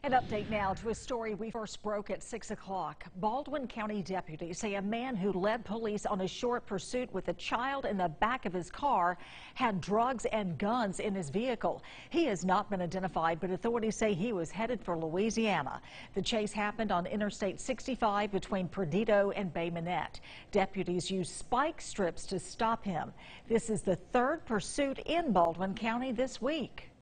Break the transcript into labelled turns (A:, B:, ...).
A: An update now to a story we first broke at 6 o'clock. Baldwin County deputies say a man who led police on a short pursuit with a child in the back of his car had drugs and guns in his vehicle. He has not been identified, but authorities say he was headed for Louisiana. The chase happened on Interstate 65 between Perdido and Bay Minette. Deputies used spike strips to stop him. This is the third pursuit in Baldwin County this week.